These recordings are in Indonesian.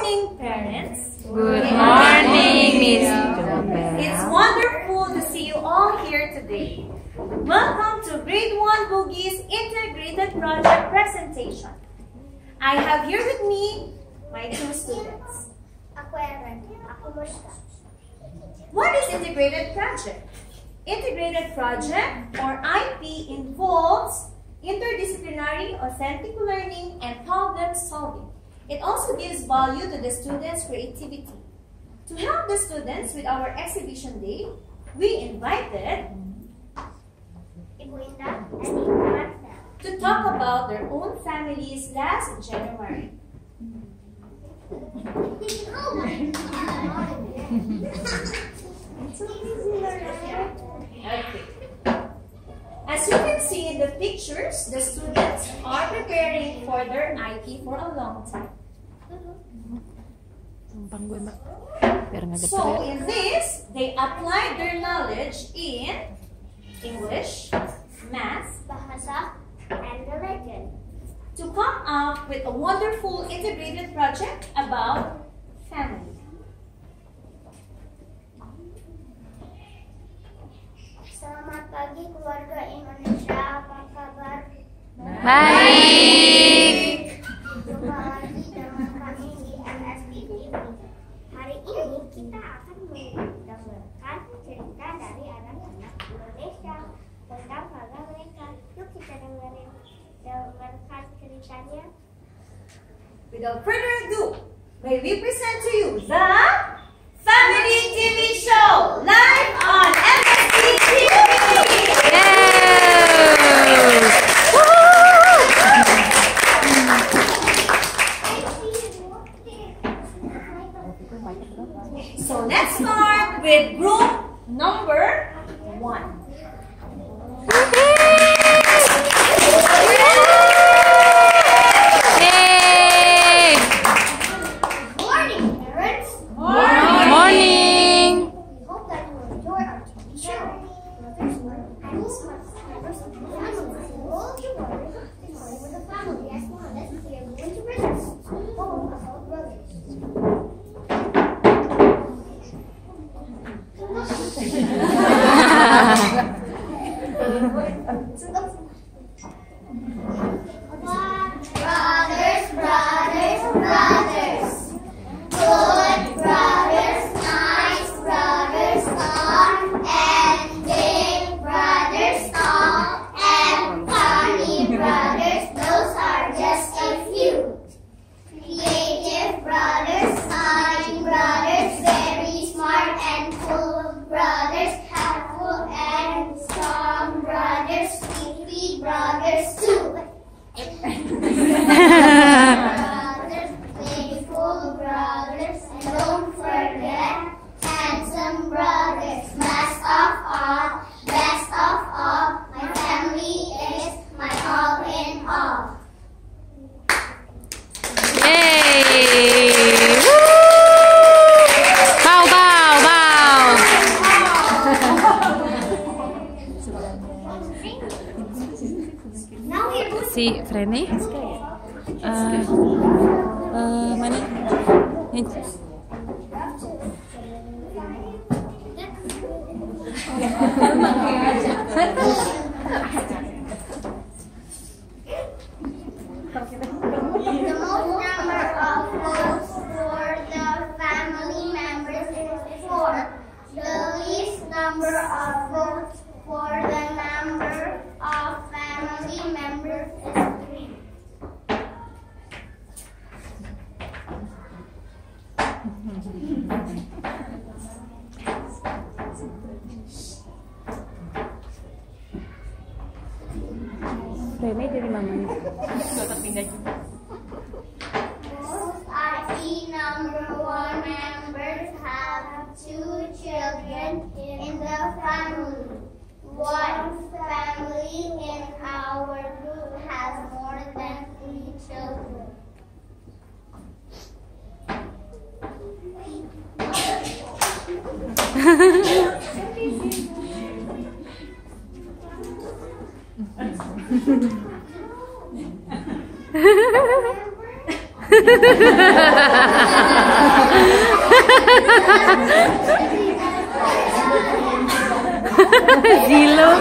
morning, parents. Good morning, Miss Jobel. It's wonderful to see you all here today. Welcome to Grade 1 Bugis Integrated Project Presentation. I have here with me my two students. What is Integrated Project? Integrated Project, or IP, involves interdisciplinary, authentic learning, and problem solving. It also gives value to the students' creativity. To help the students with our exhibition day, we invited to talk about their own families last January. Okay. As you can see in the pictures, the students are preparing for their IP for a long time. So in this, they applied their knowledge in English, math, and religion to come up with a wonderful integrated project about family. Selamat pagi keluarga Indonesia, apa kabar? Baik. Jumpa lagi dengan kami di MSPTV. Hari ini kita akan mendengarkan cerita dari anak-anak Indonesia tentang keluarga mereka. Yuk kita dengarkan ceritanya. Without further ado, may we present to you the Family TV Show live on MSPTV. So let's start with group number 1. Si Freni, mana? The most number of votes for the family members is 4. The least number of votes for the number of family members is 3. Rene jadi mamanya. Most IP number 1 members have 2 children in the family. One family in our group has more than 3 children. Zilo.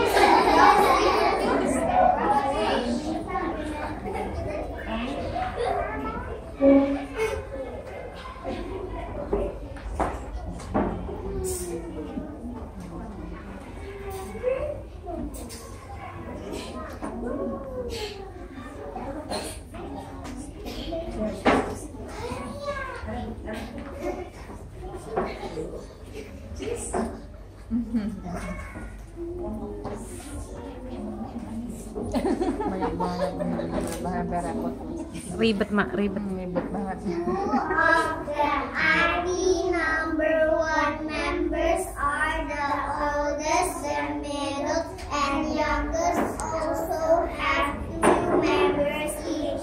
Banyak banget bahan repot. Ribet mak, ribet. Ribet banget. Two of them are the number one members are the oldest, the middle, and youngest also have two members each.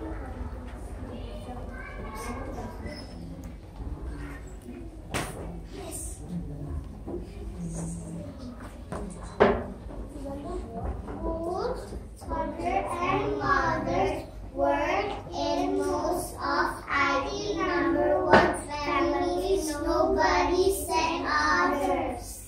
Father and mother work in most of ID number one families. Nobody say others.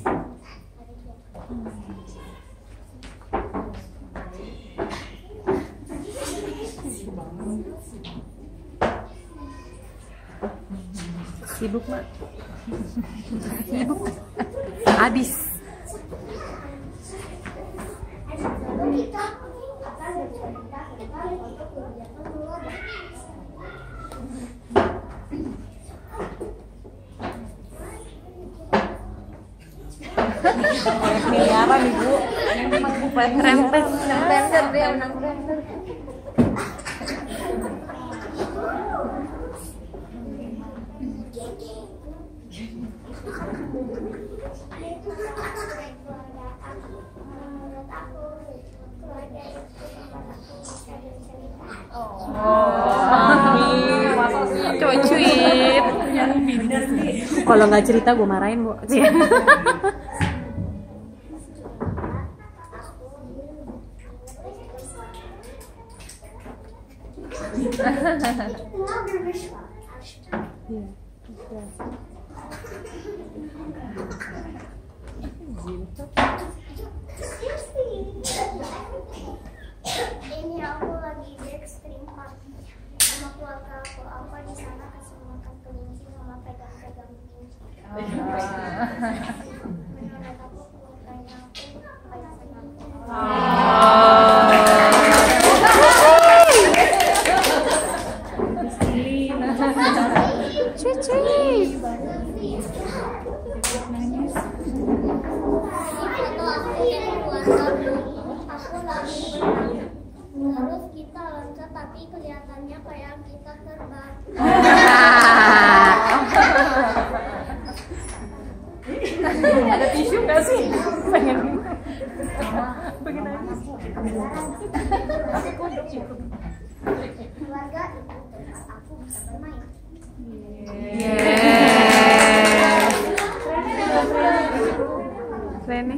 Sibuk mak. Sibuk. Habis. Miliaran ibu. Rempes. Rempes dia menang rempes. Cuit. Kalau nggak cerita gue marahin bu. Ini aku lagi di extreme park sama keluarga aku. Aku di sana kasih makan kelinci sama pegang-pegang kelinci. Menurut aku keluarganya aku kayak senang. Terus kita loncat tapi kelihatannya kayak kita terbang. Ada tisu nggak sih? Pengen nangis. Keluarga itu tempat aku bisa bermain. Rene.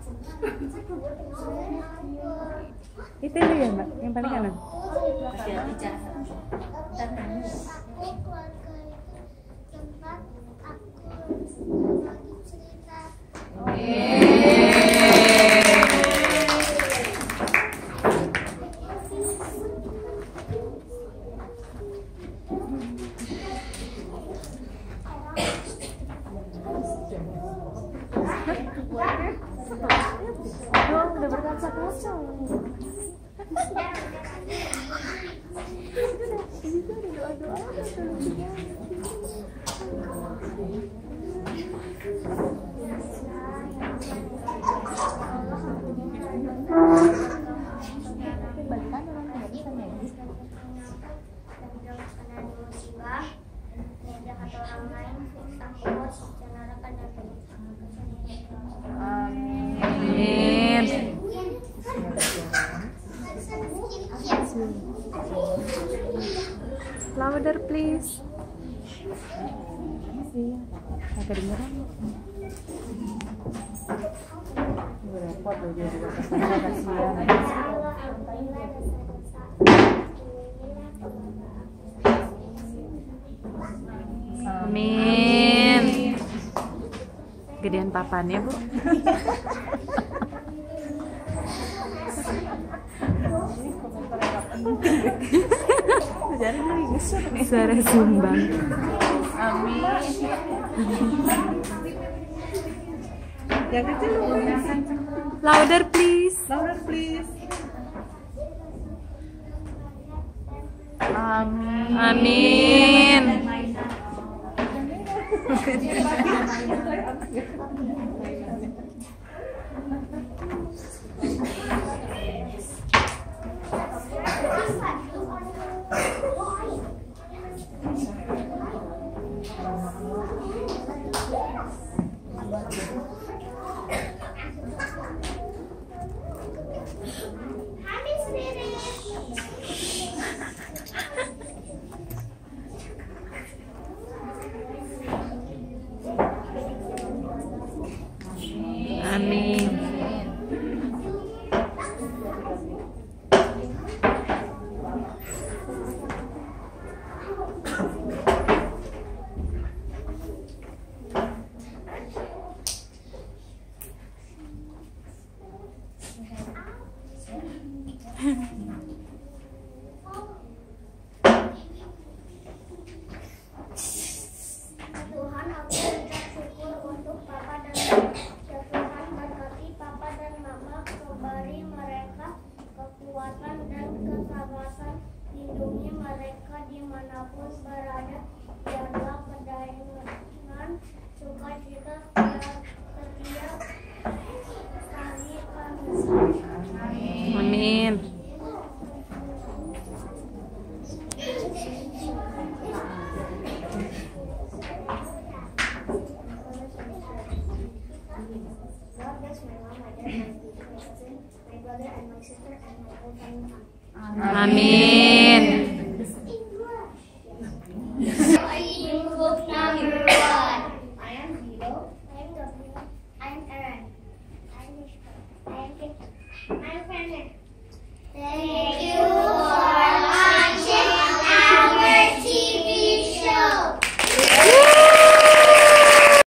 Itu dulu ya mbak, yang paling kanan. Aku keluarga itu tempat aku lagi cerita. Oh, udah berkaca-kaca. Amin. Louder please. Iya, agak dengeran. Repot loh dia juga kesana kasihan. Amin. Gedean papannya, Bu. Suara sumbang. Amin. Yang kecil Louder please. louder please. Amin. Amin. Habis sendiri. Amin. Tuhan, aku mengucap syukur untuk Papa dan Mama. Tuhan berkati Papa dan Mama, beri mereka kekuatan dan kesabaran, lindungi mereka dimanapun berada, jaga kedamaian, sukacita setiap kali kami. Amin. God bless my mom, my dad, my cousin, my brother, and my sister, and my whole family. Amin.